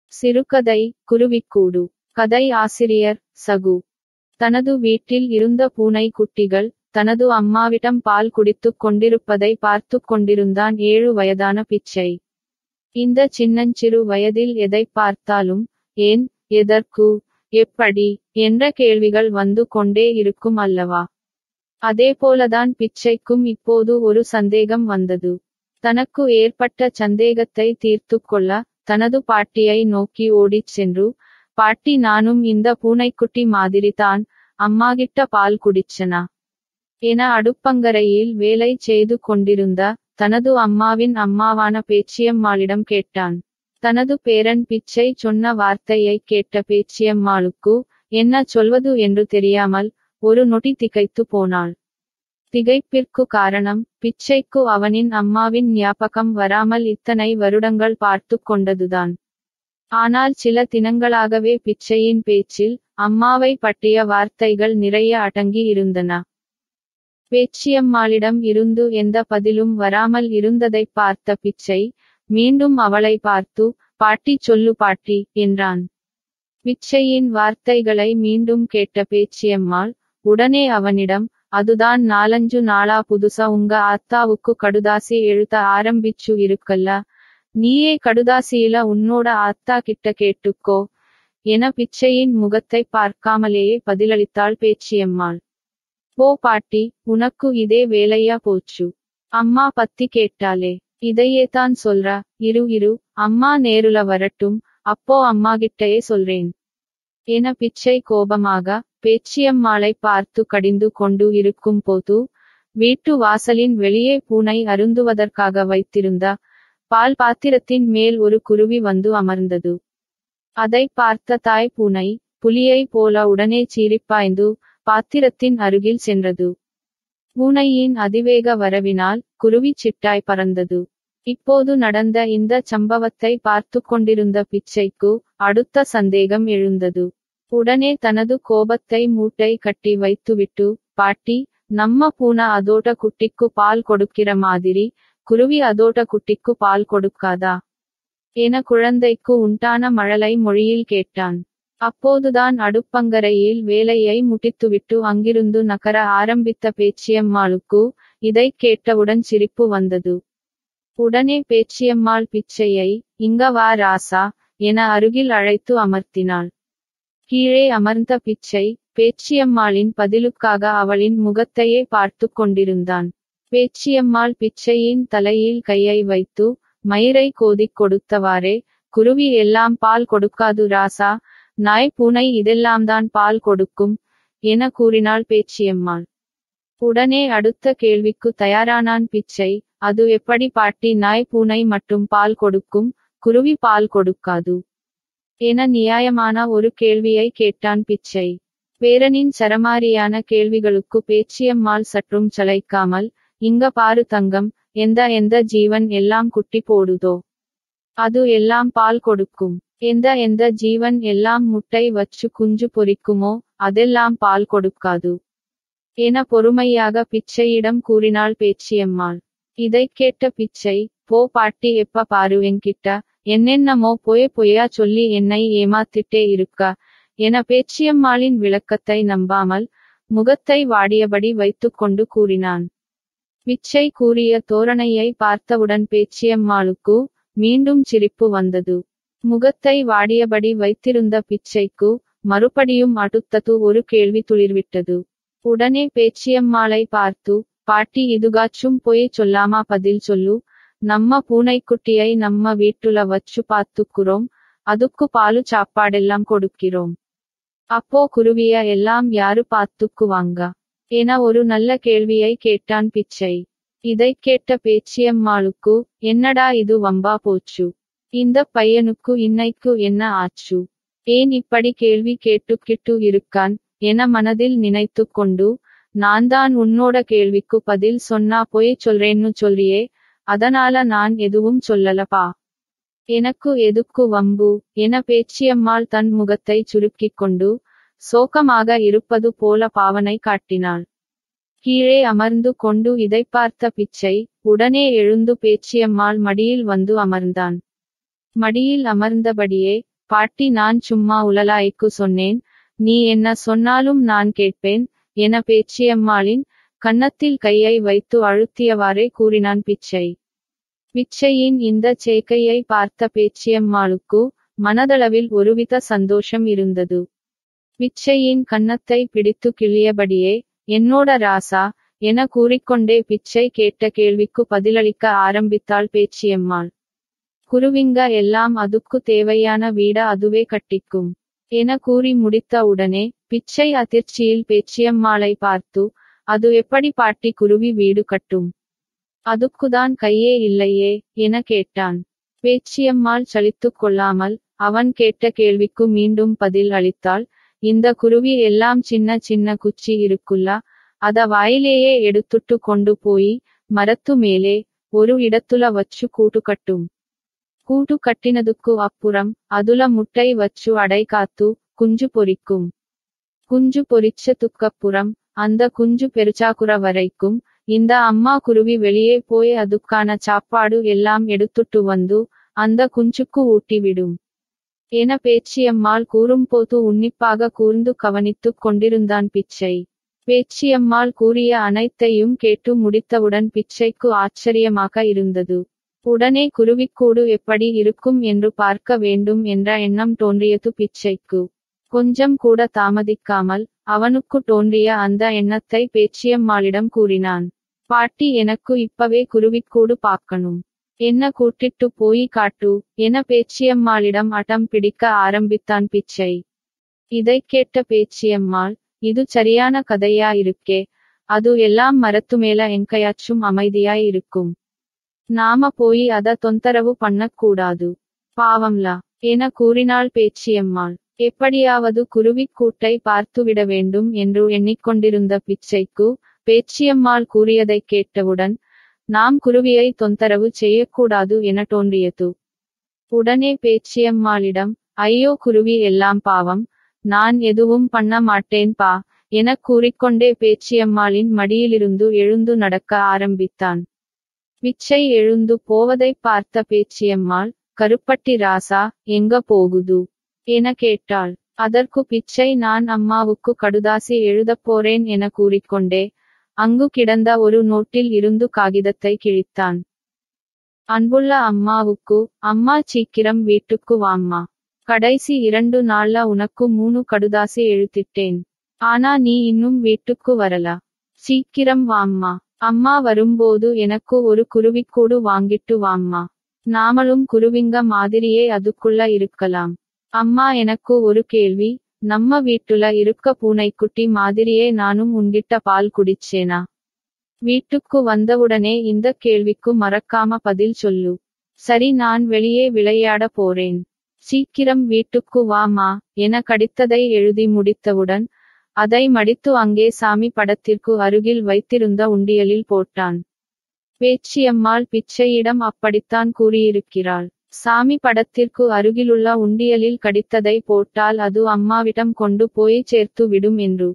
சிறுகதை குருவிக்கூடு. கதை ஆசிரியர் சகு. தனது வீட்டில் இருந்த பூனை குட்டிகள் தனது அம்மாவிடம் பால் குடித்துக் கொண்டிருப்பதை பார்த்துக் கொண்டிருந்தான் 7 வயதான பிச்சை. இந்த சின்னஞ்சிறு வயதில் எதைப் பார்த்தாலும் ஏன், எதற்கு, எப்படி என்ற கேள்விகள் வந்து கொண்டே இருக்கும் அல்லவா. அதேபோலதான் பிச்சைக்கும் இப்போது ஒரு சந்தேகம் வந்தது. தனக்கு ஏற்பட்ட சந்தேகத்தை தீர்த்துக் கொள்ள தனது பாட்டியை நோக்கி ஓடிச் சென்று, பாட்டி, நானும் இந்த பூனைக்குட்டி மாதிரிதான் அம்மாகிட்ட பால் குடிச்சனா என அடுப்பங்கரையில் வேலை செய்து கொண்டிருந்த தனது அம்மாவின் அம்மாவான பேச்சியம்மாளிடம் கேட்டான். தனது பேரன் பிச்சை சொன்ன வார்த்தையை கேட்ட பேச்சியம்மாளுக்கு என்ன சொல்வது என்று தெரியாமல் ஒரு நொடி திகைத்து போனாள். திகைப்பிற்கு காரணம், பிச்சைக்கு அவனின் அம்மாவின் ஞாபகம் வராமல் இத்தனை வருடங்கள் பார்த்து கொண்டதுதான். ஆனால் சில தினங்களாகவே பிச்சையின் பேச்சில் அம்மாவை பற்றிய வார்த்தைகள் நிறைய அடங்கி இருந்தன. பேச்சியம்மாளிடம் இருந்து எந்த பதிலும் வராமல் இருந்ததைப் பார்த்த பிச்சை மீண்டும் அவளை பார்த்து, பாட்டி, சொல்லு பாட்டி என்றான். பிச்சையின் வார்த்தைகளை மீண்டும் கேட்ட பேச்சியம்மாள் உடனே அவனிடம், அதுதான் 4-5 நாளா புதுசா உங்க ஆத்தாவுக்கு கடுதாசி எழுத ஆரம்பிச்சு இருக்கல்ல, நீயே கடுதாசியில உன்னோட ஆத்தா கிட்ட கேட்டுக்கோ என பிச்சையின் முகத்தை பார்க்காமலேயே பதிலளித்தாள் பேச்சியம்மாள். போ பாட்டி, உனக்கு இதே வேலையா போச்சு. அம்மா பத்தி கேட்டாலே இதையே தான் சொல்றா. இரு அம்மா நேருல வரட்டும், அப்போ அம்மாகிட்டயே சொல்றேன் என பிச்சை கோபமாக பேச்சியம்மாளை பார்த்து கடிந்து கொண்டு இருக்கும் போது வீட்டு வாசலின் வெளியே பூனை அருந்துவதற்காக வைத்திருந்த பால் பாத்திரத்தின் மேல் ஒரு குருவி வந்து அமர்ந்தது. அதை பார்த்த தாய் பூனை புலியை போல உடனே சீறிப்பாய்ந்து பாத்திரத்தின் அருகில் சென்றது. பூனையின் அதிவேக வரவினால் குருவி சிட்டாய் பறந்தது. இப்போது நடந்த இந்த சம்பவத்தை பார்த்து கொண்டிருந்த பிச்சைக்கு அடுத்த சந்தேகம் எழுந்தது. உடனே தனது கோபத்தை மூட்டை கட்டி வைத்துவிட்டு, பாட்டி, நம்ம பூனை அதோட குட்டிக்கு பால் கொடுக்கிற மாதிரி குருவி அதோட குட்டிக்கு பால் கொடுக்காதா என குழந்தைக்கு உண்டான மழலை மொழியில் கேட்டான். அப்போதுதான் அடுப்பங்கரையில் வேலையை முடித்துவிட்டு அங்கிருந்து நகர ஆரம்பித்த பேச்சியம்மாளுக்கு இதைக் கேட்டவுடன் சிரிப்பு வந்தது. உடனே பேச்சியம்மாள் பிச்சையை, இங்க வா ராசா என அருகில் அழைத்து அமர்த்தினாள். கீழே அமர்ந்த பிச்சை பேச்சியம்மாளின் பதிலுக்காக அவளின் முகத்தையே பார்த்து கொண்டிருந்தான். பேச்சியம்மாள் பிச்சையின் தலையில் கையை வைத்து மயிரை கோதிக் கொடுத்தவாறே, குருவி எல்லாம் பால் கொடுக்காது ராசா, நாய் பூனை இதெல்லாம்தான் பால் கொடுக்கும் என கூறினாள் பேச்சியம்மாள். உடனே அடுத்த கேள்விக்கு தயாரானான் பிச்சை, அது எப்படி பாட்டி, நாய் பூனை மட்டும் பால் கொடுக்கும், குருவி பால் கொடுக்காது என நியாயமான ஒரு கேள்வியை கேட்டான் பிச்சை. பேரனின் சரமாரியான கேள்விகளுக்கு பேச்சியம்மாள் சற்றும் சளைக்காமல், இங்க பாரு தங்கம், எந்த ஜீவன் எல்லாம் குட்டி போடுதோ அது எல்லாம் பால் கொடுக்கும், எந்த ஜீவன் எல்லாம் முட்டை வச்சு குஞ்சு பொரிக்குமோ அதெல்லாம் பால் கொடுக்காது என பொறுமையாக பிச்சையிடம் கூறினாள் பேச்சியம்மாள். இதைக் கேட்ட பிச்சை, போ பாட்டி, எப்ப பாரு என்கிட்ட என்னென்னமோ பொய்யா சொல்லி என்னை ஏமாத்திட்டே இருக்கா என பேச்சியம்மாளின் விளக்கத்தை நம்பாமல் முகத்தை வாடியபடி வைத்துக்கொண்டு கூறினான். பிச்சை கூறிய தோரணையை பார்த்தவுடன் பேச்சியம்மாளுக்கு மீண்டும் சிரிப்பு வந்தது. முகத்தை வாடியபடி வைத்திருந்த பிச்சைக்கு மறுபடியும் அடுத்தது ஒரு கேள்வி துளிர்விட்டது. உடனே பேச்சியம்மாளை பார்த்து, பாட்டி, இதுகாச்சும் பொய் சொல்லாமா பதில் சொல்லு, நம்ம பூனைக்குட்டியை நம்ம வீட்டுல வச்சு பாத்துக்குறோம், அதுக்கு பாலு சாப்பாடெல்லாம் கொடுக்கிறோம், அப்போ குருவிய எல்லாம் யாரு பாத்துக்குவாங்க என ஒரு நல்ல கேள்வியை கேட்டான் பிச்சை. இதைக் கேட்ட பேச்சியம்மாளுக்கு, என்னடா இது வம்பா போச்சு, இந்த பையனுக்கு இன்னைக்கு என்ன ஆச்சு, ஏன் இப்படி கேள்வி கேட்டுக்கிட்டு இருக்கான் என மனதில் நினைத்து கொண்டு, நான்தான் உன்னோட கேள்விக்கு பதில் சொன்னா பொய் சொல்றேன்னு சொல்றியே, அதனால நான் எதுவும் சொல்லலப்பா, எனக்கு எதுக்கு வம்பு என பேச்சியம்மாள் தன் முகத்தை சுருக்கிக் கொண்டு சோகமாக இருப்பது போல பாவனை காட்டினாள். கீழே அமர்ந்து கொண்டு இதை பார்த்த பிச்சை உடனே எழுந்து பேச்சியம்மாள் மடியில் வந்து அமர்ந்தான். மடியில் அமர்ந்தபடியே, பாட்டி நான் சும்மா உலலாய்க்கு சொன்னேன், நீ என்ன சொன்னாலும் நான் கேட்பேன் என பேச்சியம்மாளின் கன்னத்தில் கையை வைத்து அழுத்தியவாறே கூறினான் பிச்சை. பிச்சையின் இந்த சேக்கையை பார்த்த பேச்சியம்மாளுக்கு மனதளவில் ஒருவித சந்தோஷம் இருந்தது. பிச்சையின் கன்னத்தை பிடித்து கிள்ளியபடியே, என்னோட ராசா என கூறிக்கொண்டே பிச்சை கேட்ட கேள்விக்கு பதிலளிக்க ஆரம்பித்தாள் பேச்சியம்மாள். குருவிங்க எல்லாம் அதுக்கு தேவையான வீட அதுவே கட்டிக்கும் என கூறி முடித்த உடனே பிச்சை அதிர்ச்சியில் பேச்சியம்மாளை பார்த்து, அது எப்படி பாட்டி குருவி வீடு கட்டும், அதுக்குதான் கையே இல்லையே என கேட்டான். பேச்சியம்மாள் சலித்துக் கொள்ளாமல் அவன் கேட்ட கேள்விக்கு மீண்டும் பதில் அளித்தாள். இந்த குருவி எல்லாம் சின்ன சின்ன குச்சி இருக்குல்ல, அத வாயிலேயே எடுத்துட்டு கொண்டு போய் மரத்து மேலே ஒரு இடத்துல வச்சு கூட்டு கட்டும். கூட்டு கட்டினதுக்கு அப்புறம் அதுல முட்டை வச்சு அடை காத்து குஞ்சு பொரிக்கும். குஞ்சு பொரிச்சதுக்கப்புறம் அந்த குஞ்சு பெருச்சாக்குற வரைக்கும் இந்த அம்மா குருவி வெளியே போய் அதுக்கான சாப்பாடு எல்லாம் எடுத்துட்டு வந்து அந்த குஞ்சுக்கு ஊட்டிவிடும் என பேச்சியம்மாள் கூறும்போது உன்னிப்பாக கூர்ந்து கவனித்துக் கொண்டிருந்தான் பிச்சை. பேச்சியம்மாள் கூறிய அனைத்தையும் கேட்டு முடித்தவுடன் பிச்சைக்கு ஆச்சரியமாக இருந்தது. உடனே குருவிக்கூடு எப்படி இருக்கும் என்று பார்க்க வேண்டும் என்ற எண்ணம் தோன்றியது பிச்சைக்கு. கொஞ்சம் கூட தாமதிக்காமல் அவனுக்கு தோன்றிய அந்த எண்ணத்தை பேச்சியம்மாளிடம் கூறினான். பாட்டி எனக்கு இப்பவே குருவிக்கூடு பார்க்கணும், என்ன கூட்டிட்டு போய் காட்டு என பேச்சியம்மாளிடம் அடம் பிடிக்க ஆரம்பித்தான் பிச்சை. இதைக் கேட்ட பேச்சியம்மாள், இது சரியான கதையா இருக்கே, அது எல்லாம் மரத்துமேல எங்கையாச்சும் அமைதியாய் இருக்கும், நாம போய் அத தொந்தரவு பண்ணக்கூடாது, பாவம்லா என கூறினாள் பேச்சியம்மாள். எப்படியாவது குருவிக்கூட்டை பார்த்துவிட வேண்டும் என்று எண்ணிக்கொண்டிருந்த பிச்சைக்கு பேச்சியம்மாள் கூறியதைக் கேட்டவுடன், நாம் குருவியை தொந்தரவு செய்யக்கூடாது என தோன்றியது. உடனே பேச்சியம்மாளிடம், ஐயோ குருவி எல்லாம் பாவம், நான் எதுவும் பண்ண மாட்டேன் பா என கூறிக்கொண்டே பேச்சியம்மாளின் மடியிலிருந்து எழுந்து நடக்க ஆரம்பித்தான். பிச்சை எழுந்து போவதைப் பார்த்த பேச்சியம்மாள், கருப்பட்டி ராசா எங்க போகுது என கேட்டாள். அதற்கு பிச்சை, நான் அம்மாவுக்கு கடுதாசி எழுதப் போறேன் என கூறிக்கொண்டே அங்கு கிடந்த ஒரு நோட்டில் இருந்து காகிதத்தை கிழித்தான். அன்புள்ள அம்மாவுக்கு, அம்மா சீக்கிரம் வீட்டுக்கு வாம்மா, கடைசி 2 நாள்ல உனக்கு 3 கடுதாசி எழுதிட்டேன், ஆனா நீ இன்னும் வீட்டுக்கு வரல, சீக்கிரம் வாம்மா, அம்மா வரும்போது எனக்கு ஒரு குருவிக்கூடு வாங்கிட்டு வாம்மா, நாமளும் குருவிங்க மாதிரியே அதுக்குள்ள இருக்கலாம். அம்மா எனக்கு ஒரு கேள்வி, நம்ம வீட்டுல இருக்க பூனைக்குட்டி மாதிரியே நானும் உன்கிட்ட பால் குடிச்சேனா? வீட்டுக்கு வந்தவுடனே இந்த கேள்விக்கு மறக்காம பதில் சொல்லு. சரி, நான் வெளியே விளையாட போறேன், சீக்கிரம் வீட்டுக்கு வாமா என கடிதத்தை எழுதி முடித்தவுடன் அதை மடித்து அங்கே சாமி படத்திற்கு அருகில் வைத்திருந்த உண்டியலில் போட்டான். பேச்சியம்மாள் பிச்சையிடம் அப்படித்தான் கூறியிருக்கிறாள். சாமி படத்திற்கு அருகிலுள்ள உண்டியலில் கடிதத்தை போட்டால் அது அம்மாவிடம் கொண்டு போய் சேர்த்து விடும் என்று.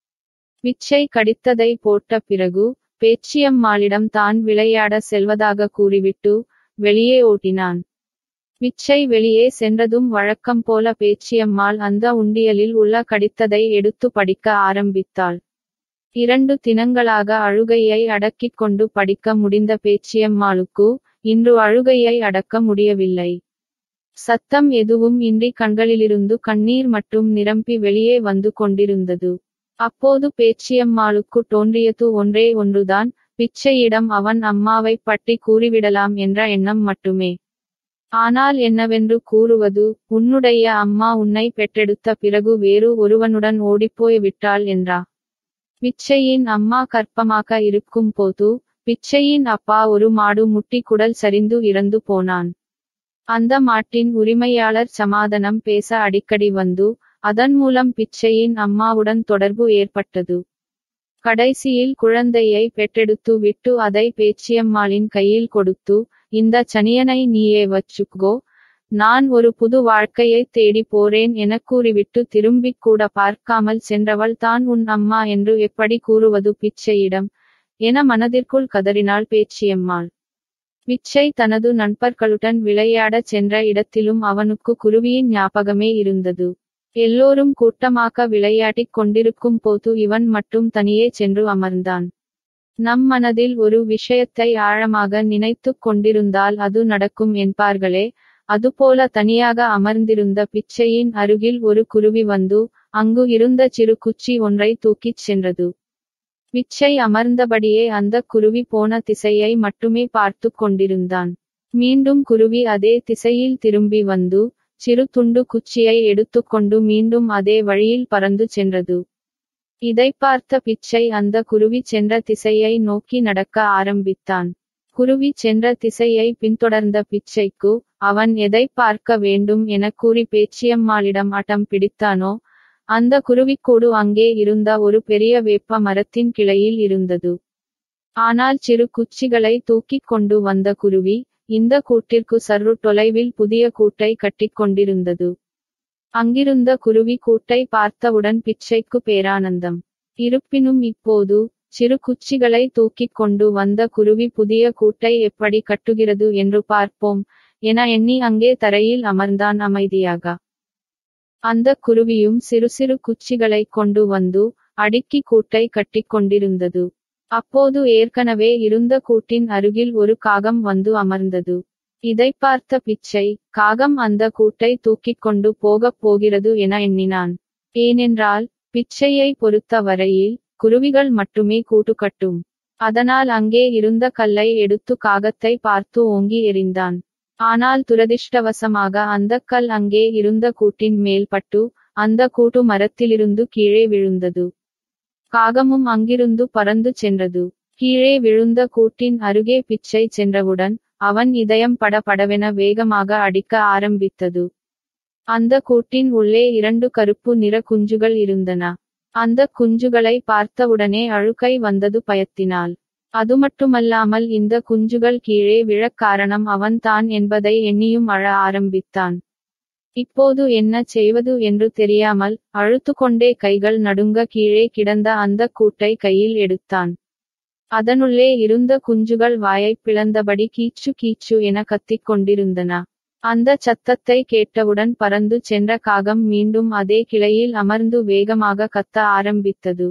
பிச்சை கடிதத்தை போட்ட பிறகு பேச்சியம்மாளிடம் தான் விளையாட செல்வதாக கூறிவிட்டு வெளியே ஓட்டினான். பிச்சை வெளியே சென்றதும் வழக்கம் போல பேச்சியம்மாள் அந்த உண்டியலில் உள்ள கடிதத்தை எடுத்து படிக்க ஆரம்பித்தாள். 2 தினங்களாக அழுகையை அடக்கிக் கொண்டு படிக்க முடிந்த பேச்சியம்மாளுக்கு இன்று அழுகையை அடக்க முடியவில்லை. சத்தம் எதுவும் இன்றி கண்களிலிருந்து கண்ணீர் மட்டும் நிரம்பி வெளியே வந்து கொண்டிருந்தது. அப்போது பேச்சியம்மாளுக்கு தோன்றியது ஒன்றே ஒன்றுதான், பிச்சையிடம் அவன் அம்மாவை பற்றி கூறிவிடலாம் என்ற எண்ணம் மட்டுமே. ஆனால் என்னவென்று கூறுவது, உன்னுடைய அம்மா உன்னை பெற்றெடுத்த பிறகு வேறு ஒருவனுடன் ஓடிப்போய் விட்டாள் என்றா? பிச்சையின் அம்மா கர்ப்பமாக இருக்கும் போது பிச்சையின் அப்பா ஒரு மாடு முட்டி குடல் சரிந்து இறந்து போனான். அந்த மாட்டின் உரிமையாளர் சமாதானம் பேச அடிக்கடி வந்து அதன் மூலம் பிச்சையின் அம்மாவுடன் தொடர்பு ஏற்பட்டது. கடைசியில் குழந்தையை பெற்றெடுத்து விட்டு அதை பேச்சியம்மாளின் கையில் கொடுத்து, இந்த சனியனை நீயே வச்சுக்கோ, நான் ஒரு புது வாழ்க்கையை தேடி போறேன் என கூறிவிட்டு திரும்பிக் கூட பார்க்காமல் சென்றவள் தான் உன் அம்மா என்று எப்படி கூறுவது பிச்சையிடம் என மனதிற்குள் கதறினாள் பேச்சியம்மாள். பிச்சை தனது நண்பர்களுடன் விளையாடச் சென்ற இடத்திலும் அவனுக்கு குருவியின் ஞாபகமே இருந்தது. எல்லோரும் கூட்டமாக விளையாடிக் கொண்டிருக்கும் போது இவன் மட்டும் தனியே சென்று அமர்ந்தான். நம் மனதில் ஒரு விஷயத்தை ஆழமாக நினைத்துக் கொண்டிருந்தால் அது நடக்கும் என்பார்களே, அதுபோல தனியாக அமர்ந்திருந்த பிச்சையின் அருகில் ஒரு குருவி வந்து அங்கு இருந்த சிறு குச்சி ஒன்றை தூக்கிச் சென்றது. பிச்சை அமர்ந்தபடியே அந்த குருவி போன திசையை மட்டுமே பார்த்து கொண்டிருந்தான். மீண்டும் குருவி அதே திசையில் திரும்பி வந்து சிறு துண்டு குச்சியை எடுத்துக்கொண்டு மீண்டும் அதே வழியில் பறந்து சென்றது. இதை பார்த்த பிச்சை அந்த குருவி சென்ற திசையை நோக்கி நடக்க ஆரம்பித்தான். குருவி சென்ற திசையை பின்தொடர்ந்த பிச்சைக்கு அவன் எதை பார்க்க வேண்டும் என கூறி பேச்சியம்மாளிடம் அடம் பிடித்தானோ அந்த குருவிக்கூடு அங்கே இருந்த ஒரு பெரிய வேப்ப மரத்தின் கிளையில் இருந்தது. ஆனால் சிறு குச்சிகளை தூக்கிக் கொண்டு வந்த குருவி இந்த கூட்டிற்கு சற்று தொலைவில் புதிய கூட்டை கட்டிக்கொண்டிருந்தது. அங்கிருந்த குருவி கூட்டை பார்த்தவுடன் பிச்சைக்கு பேரானந்தம். இருப்பினும் இப்போது சிறு குச்சிகளை தூக்கிக் கொண்டு வந்த குருவி புதிய கூட்டை எப்படி கட்டுகிறது என்று பார்ப்போம் என எண்ணி அங்கே தரையில் அமர்ந்தான் அமைதியாக. அந்த குருவியும் சிறு சிறு குச்சிகளை கொண்டு வந்து அடுக்கி கூட்டை கட்டிக்கொண்டிருந்தது. அப்போது ஏற்கனவே இருந்த கூட்டின் அருகில் ஒரு காகம் வந்து அமர்ந்தது. இதை பார்த்த பிச்சை, காகம் அந்த கூட்டை தூக்கிக் கொண்டு போகப் போகிறது என எண்ணினான். ஏனென்றால் பிச்சையை பொறுத்த வரையில் குருவிகள் மட்டுமே கூட்டு கட்டும். அதனால் அங்கே இருந்த கல்லை எடுத்து காகத்தை பார்த்து ஓங்கி எறிந்தான். ஆனால் துரதிர்ஷ்டவசமாக அந்த கல் அங்கே இருந்த கூட்டின் மேல் பட்டு அந்த கூட்டு மரத்திலிருந்து கீழே விழுந்தது. காகமும் அங்கிருந்து பறந்து சென்றது. கீழே விழுந்த கூட்டின் அருகே பிச்சை சென்றவுடன் அவன் இதயம் படபடவென வேகமாக அடிக்க ஆரம்பித்தது. அந்த கூட்டின் உள்ளே 2 கருப்பு நிற குஞ்சுகள் இருந்தன. அந்த குஞ்சுகளை பார்த்தவுடனே அழுகை வந்தது பயத்தினால். அதுமட்டுமல்லாமல் இந்த குஞ்சுகள் கீழே விழக் காரணம் அவன் தான் என்பதை எண்ணியும் அழ ஆரம்பித்தான். இப்போது என்ன செய்வது என்று தெரியாமல் அழுத்துக்கொண்டே கைகள் நடுங்க கீழே கிடந்த அந்த கூட்டை கையில் எடுத்தான். அதனுள்ளே இருந்த குஞ்சுகள் வாயைப் பிளந்தபடி கீச்சு கீச்சு என கத்திக் கொண்டிருந்தன. அந்த சத்தத்தை கேட்டவுடன் பறந்து சென்ற காகம் மீண்டும் அதே கிளையில் அமர்ந்து வேகமாக கத்த ஆரம்பித்தது.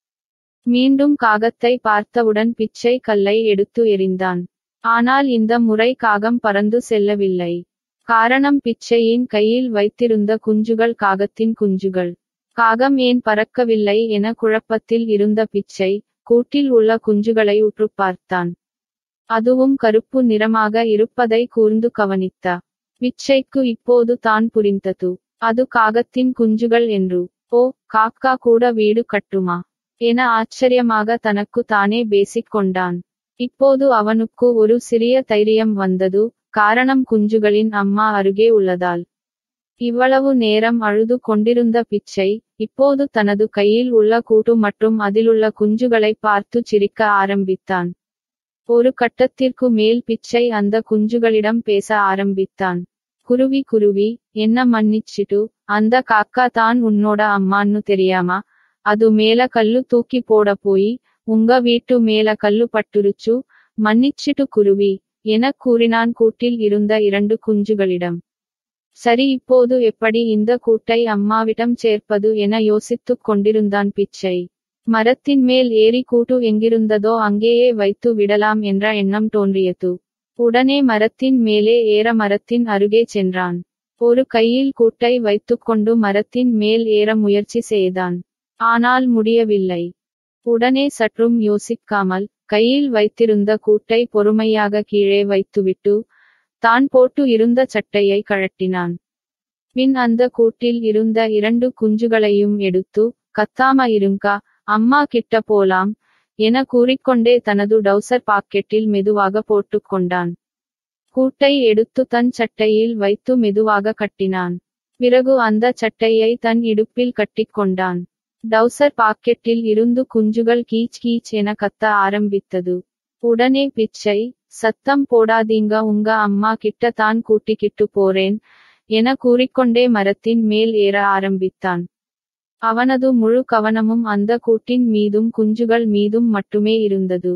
மீண்டும் காகத்தை பார்த்தவுடன் பிச்சை கல்லை எடுத்து எறிந்தான். ஆனால் இந்த முறை காகம் பறந்து செல்லவில்லை. காரணம் பிச்சையின் கையில் வைத்திருந்த குஞ்சுகள் காகத்தின் குஞ்சுகள். காகம் ஏன் பறக்கவில்லை என குழப்பத்தில் இருந்த பிச்சை கூட்டில் உள்ள குஞ்சுகளை உற்று பார்த்தான். அதுவும் கருப்பு நிறமாக இருப்பதை கூர்ந்து கவனித்தா. பிச்சைக்கு இப்போது தான் புரிந்தது. அது காகத்தின் குஞ்சுகள் என்று. ஓ, காக்கா கூட வீடு கட்டுமா என ஆச்சரியமாக தனக்கு தானே பேசிக் கொண்டான். இப்போது அவனுக்கு ஒரு சிறிய தைரியம் வந்தது. காரணம் குஞ்சுகளின் அம்மா அருகே உள்ளதால். இவ்வளவு நேரம் அழுது கொண்டிருந்த பிச்சை இப்போது தனது கையில் உள்ள கூட்டு மற்றும் அதிலுள்ள குஞ்சுகளை பார்த்து சிரிக்க ஆரம்பித்தான். ஒரு கட்டத்திற்கு மேல் பிச்சை அந்த குஞ்சுகளிடம் பேச ஆரம்பித்தான். குருவி குருவி, என்ன மன்னிச்சிட்டு, அந்த காக்கா தான் உன்னோட அம்மான்னு தெரியாமா? அது மேல கல்லு தூக்கி போட போய் உங்க வீட்டு மேல கல்லு பட்டுருச்சு, மன்னிச்சிட்டு குருவி என கூறினான் கூட்டில் இருந்த 2 குஞ்சுகளிடம். சரி, இப்போது எப்படி இந்த கூட்டை அம்மாவிடம் சேர்ப்பது என யோசித்துக் கொண்டிருந்தான் பிச்சை. மரத்தின் மேல் ஏறி கூட்டு எங்கிருந்ததோ அங்கேயே வைத்து விடலாம் என்ற எண்ணம் தோன்றியது. உடனே மரத்தின் மேலே ஏற மரத்தின் அருகே சென்றான். ஒரு கையில் கூட்டை வைத்துக்கொண்டு மரத்தின் மேல் ஏற முயற்சி செய்தான். ஆனால் முடியவில்லை. உடனே சற்றும் யோசிக்காமல் கையில் வைத்திருந்த கூட்டை பொறுமையாக கீழே வைத்துவிட்டு தான் போட்டு இருந்த சட்டையை கழட்டினான். பின் அந்த கூட்டில் இருந்த 2 குஞ்சுகளையும் எடுத்து, கத்தாம இருங்கா, அம்மா கிட்ட போலாம் என கூறிக்கொண்டே தனது டவுசர் பாக்கெட்டில் மெதுவாக போட்டுக்கொண்டான். கூட்டை எடுத்து தன் சட்டையில் வைத்து மெதுவாக கட்டினான். பிறகு அந்த சட்டையை தன் இடுப்பில் கட்டிக்கொண்டான். டவுசர் பாக்கெட்டில் இருந்து குஞ்சுகள் கீச் கீச் என கத்த ஆரம்பித்தது. உடனே பிச்சை, சத்தம் போடாதீங்க, உங்க அம்மா கிட்ட தான் கூட்டிக்கிட்டு போறேன் என கூறிக்கொண்டே மரத்தின் மேல் ஏற ஆரம்பித்தான். அவனது முழு கவனமும் அந்த கூட்டின் மீதும் குஞ்சுகள் மீதும் மட்டுமே இருந்தது.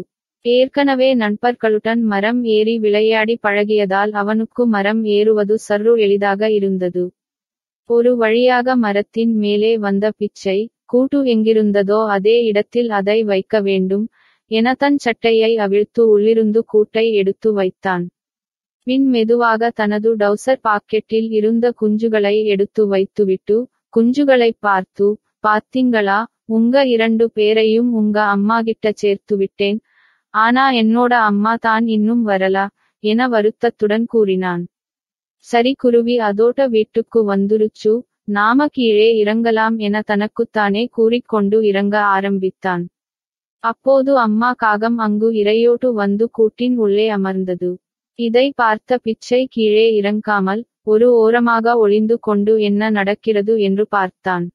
ஏற்கனவே நண்பர்களுடன் மரம் ஏறி விளையாடி பழகியதால் அவனுக்கு மரம் ஏறுவது சற்று எளிதாக இருந்தது. ஒரு வழியாக மரத்தின் மேலே வந்த பிச்சை, கூட்டு எங்கிருந்ததோ அதே இடத்தில் அதை வைக்க வேண்டும் என தன் சட்டையை அவிழ்த்து உள்ளிருந்து கூட்டை எடுத்து வைத்தான். பின் மெதுவாக தனது டவுசர் பாக்கெட்டில் இருந்த குஞ்சுகளை எடுத்து வைத்துவிட்டு, குஞ்சுகளை பார்த்து, பாத்தீங்களா, உங்க 2 பேரையும் உங்க அம்மாகிட்ட சேர்த்து விட்டேன், ஆனா என்னோட அம்மா தான் இன்னும் வரல என வருத்தத்துடன் கூறினான். சரி குருவி அதோட வீட்டுக்கு வந்துருச்சு, நாம கீழே இறங்கலாம் என தனக்குத்தானே கூறிக்கொண்டு இறங்க ஆரம்பித்தான். அப்போது அம்மா காகம் அங்கு இரையோடு வந்து கூட்டின் உள்ளே அமர்ந்தது. இதை பார்த்த பிச்சை கீழே இறங்காமல் ஒரு ஓரமாக ஒளிந்து கொண்டு என்ன நடக்கிறது என்று பார்த்தான்.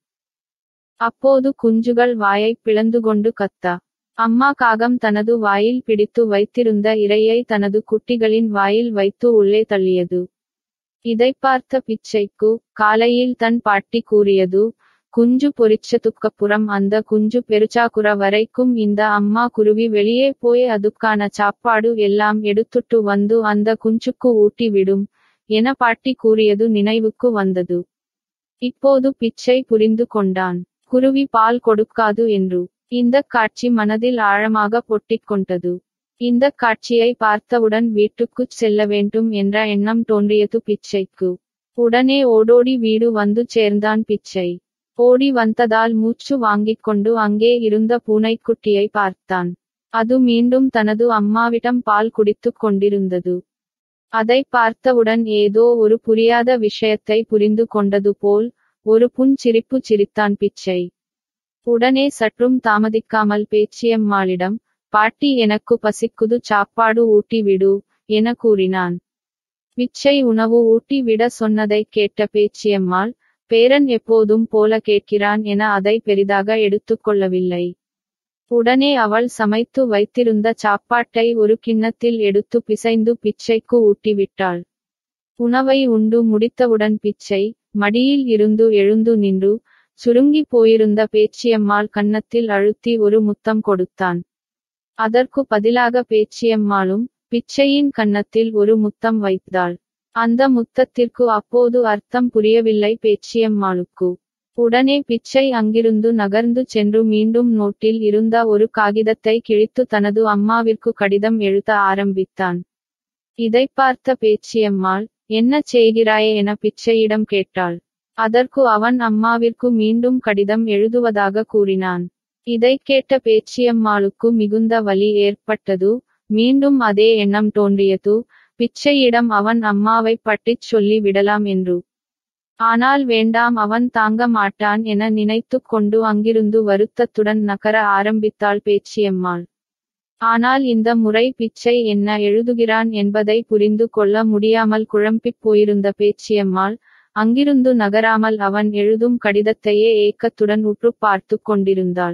அப்போது குஞ்சுகள் வாயைப் பிளந்துகொண்டு கத்த, அம்மா காகம் தனது வாயில் பிடித்து வைத்திருந்த இரையை தனது குட்டிகளின் வாயில் வைத்து உள்ளே தள்ளியது. இதை பார்த்த பிச்சைக்கு காலையில் தன் பாட்டி கூறியது, குஞ்சு பொரிச்சதுக்கப்புறம் அந்த குஞ்சு பெருச்சாக்குற வரைக்கும் இந்த அம்மா குருவி வெளியே போய் அதுக்கான சாப்பாடு எல்லாம் எடுத்துட்டு வந்து அந்த குஞ்சுக்கு ஊட்டி விடும் என பாட்டி கூறியது நினைவுக்கு வந்தது. இப்போது பிச்சை புரிந்து கொண்டான், குருவி பால் கொடுக்காது என்று. இந்த காட்சி மனதில் ஆழமாக பொட்டிக்கொண்டது. இந்த காட்சியை பார்த்தவுடன் வீட்டுக்குச் செல்ல வேண்டும் என்ற எண்ணம் தோன்றியது பிச்சைக்கு. உடனே ஓடோடி வீடு வந்து சேர்ந்தான் பிச்சை. ஓடி வந்ததால் மூச்சு வாங்கிக்கொண்டு அங்கே இருந்த பூனைக்குட்டியை பார்த்தான். அது மீண்டும் தனது அம்மாவிடம் பால் குடித்துக் கொண்டிருந்தது. அதை பார்த்தவுடன் ஏதோ ஒரு புரியாத விஷயத்தை புரிந்து கொண்டது போல் ஒரு புன்சிரிப்பு சிரித்தான் பிச்சை. உடனே சற்றும் தாமதிக்காமல் பேச்சியம்மாளிடம், பாட்டி எனக்கு பசிக்குது, சாப்பாடு ஊட்டி விடு என கூறினான். பிச்சை உணவு ஊட்டி விட சொன்னதை கேட்ட பேச்சியம்மாள், பேரன் எப்போதும் போல கேட்கிறான் என அதை பெரிதாக எடுத்துக்கொள்ளவில்லை. உடனே அவள் சமைத்து வைத்திருந்த சாப்பாட்டை ஒரு கிண்ணத்தில் எடுத்து பிசைந்து பிச்சைக்கு ஊட்டிவிட்டாள். உணவை உண்டு முடித்தவுடன் பிச்சை மடியில் இருந்து எழுந்து நின்று சுருங்கி போயிருந்த பேச்சியம்மாள் கன்னத்தில் அழுத்தி ஒரு முத்தம் கொடுத்தான். அதற்கு பதிலாக பேச்சியம்மாளும் பிச்சையின் கன்னத்தில் ஒரு முத்தம் வைத்தாள். அந்த முத்தத்திற்கு அப்போது அர்த்தம் புரியவில்லை பேச்சியம்மாளுக்கு. உடனே பிச்சை அங்கிருந்து நகர்ந்து சென்று மீண்டும் நோட்டில் இருந்த ஒரு காகிதத்தை கிழித்து தனது அம்மாவிற்கு கடிதம் எழுத ஆரம்பித்தான். இதை பார்த்த பேச்சியம்மாள், என்ன செய்கிறாயே என பிச்சையிடம் கேட்டாள். அதற்கு அவன் அம்மாவிற்கு மீண்டும் கடிதம் எழுதுவதாக கூறினான். இதை கேட்ட பேச்சியம்மாளுக்கு மிகுந்த வலி ஏற்பட்டது. மீண்டும் அதே எண்ணம் தோன்றியது, பிச்சையிடம் அவன் அம்மாவை பற்றிச் சொல்லி விடலாம் என்று. ஆனால் வேண்டாம், அவன் தாங்க மாட்டான் என நினைத்துக் கொண்டு அங்கிருந்து வருத்தத்துடன் நகர ஆரம்பித்தாள் பேச்சியம்மாள். ஆனால் இந்த முறை பிச்சை என்ன எழுதுகிறான் என்பதை புரிந்து கொள்ள முடியாமல் குழம்பிப் போயிருந்த பேச்சியம்மாள் அங்கிருந்து நகராமல் அவன் எழுதும் கடிதத்தையே ஏக்கத்துடன் உற்று பார்த்து கொண்டிருந்தாள்.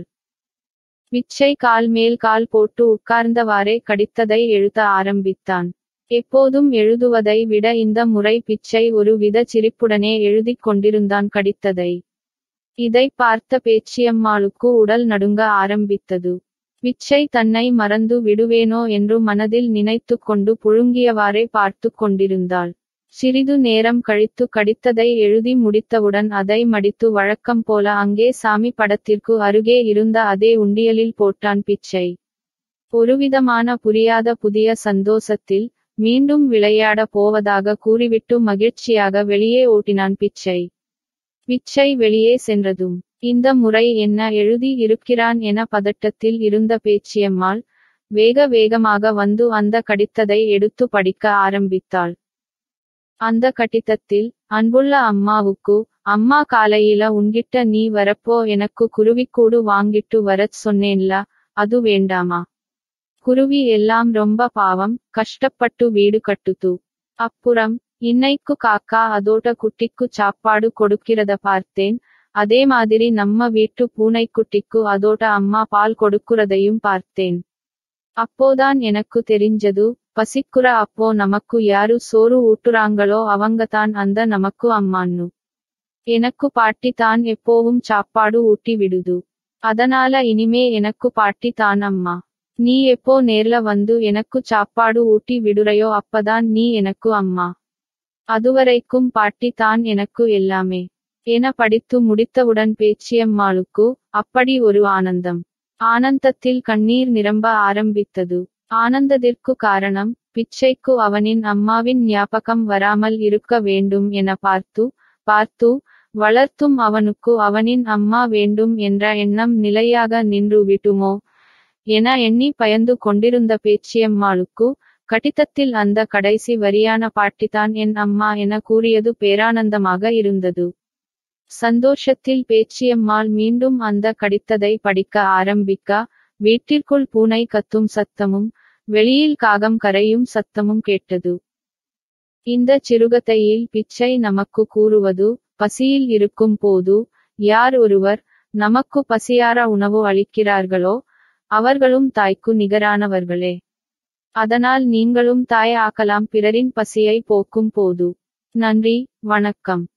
பிச்சை கால் மேல் கால் போட்டு உட்கார்ந்தவாறே கடிதத்தை எழுத ஆரம்பித்தான். எப்போதும் எழுதுவதை விட இந்த முறை பிச்சை ஒரு வித சிரிப்புடனே எழுதிக் கொண்டிருந்தான் கடிதத்தை. இதை பார்த்த பேச்சியம்மாளுக்கு உடல் நடுங்க ஆரம்பித்தது. பிச்சை தன்னை மறந்து விடுவேனோ என்று மனதில் நினைத்து கொண்டு புழுங்கியவாறே பார்த்து கொண்டிருந்தாள். சிறிது நேரம் கழித்து கடிதத்தை எழுதி முடித்தவுடன் அதை மடித்து வழக்கம் போல அங்கே சாமி படத்திற்கு அருகே இருந்த அதே உண்டியலில் போட்டான் பிச்சை. ஒருவிதமான புரியாத புதிய சந்தோஷத்தில் மீண்டும் விளையாட போவதாக கூறிவிட்டு மகிழ்ச்சியாக வெளியே ஓட்டினான் பிச்சை. பிச்சை வெளியே சென்றதும், இந்த முறை என்ன எழுதி இருக்கிறான் என பதட்டத்தில் இருந்த பேச்சியம்மாள் வேக வேகமாக வந்து அந்த கடிதத்தை எடுத்து படிக்க ஆரம்பித்தாள். அந்த கடிதத்தில், அன்புள்ள அம்மாவுக்கு, அம்மா காலையில உன்கிட்ட நீ வரப்போ எனக்கு குருவிக்கூடு வாங்கிட்டு வரச் சொன்னேன்ல, அது வேண்டாமா? குருவி எல்லாம் ரொம்ப பாவம், கஷ்டப்பட்டு வீடு கட்டுது. அப்புறம் இன்னைக்கு காக்கா அதோட குட்டிக்கு சாப்பாடு கொடுக்கிறத பார்த்தேன். அதே மாதிரி நம்ம வீட்டு பூனைக்குட்டிக்கு அதோட அம்மா பால் கொடுக்கிறதையும் பார்த்தேன். அப்போதான் எனக்கு தெரிஞ்சது, பசிக்குற அப்போ நமக்கு யாரு சோறு ஊட்டுறாங்களோ அவங்க தான் அந்த நமக்கு அம்மான்னு. எனக்கு பாட்டி தான் எப்போவும் சாப்பாடு ஊட்டி விடுது. அதனால இனிமே எனக்கு பாட்டி தான் அம்மா. நீ எப்போ நேர்ல வந்து எனக்கு சாப்பாடு ஊட்டி விடுறையோ அப்பதான் நீ எனக்கு அம்மா. அதுவரைக்கும் பாட்டி தான் எனக்கு எல்லாமே என படித்து முடித்தவுடன் பேச்சியம்மாளுக்கு அப்படி ஒரு ஆனந்தம். ஆனந்தத்தில் கண்ணீர் நிரம்ப ஆரம்பித்தது. ஆனந்தத்திற்கு காரணம், பிச்சைக்கு அவனின் அம்மாவின் ஞாபகம் வராமல் இருக்க வேண்டும் என பார்த்து வளர்த்தும் அவனுக்கு அவனின் அம்மா வேண்டும் என்ற எண்ணம் நிலையாக நின்று விட்டுமோ என எண்ணி பயந்து கொண்டிருந்த பேச்சியம்மாளுக்கு கடிதத்தில் அந்த கடைசி வரியான பாட்டிதான் என் அம்மா என கூறியது பேரானந்தமாக இருந்தது. சந்தோஷத்தில் பேச்சியம்மாள் மீண்டும் அந்த கடிதத்தை படிக்க ஆரம்பிக்க, வீட்டிற்குள் பூனை கத்தும் சத்தமும் வெளியில் காகம் கரையும் சத்தமும் கேட்டது. இந்த சிறுகதையில் பிச்சை நமக்கு கூறுவது, பசியில் இருக்கும் போது யார் ஒருவர் நமக்கு பசியார உணவு அளிக்கிறார்களோ அவர்களும் தாய்க்கு நிகரானவர்களே. அதனால் நீங்களும் தாய் ஆக்கலாம் பிறரின் பசியை போக்கும் போது. நன்றி, வணக்கம்.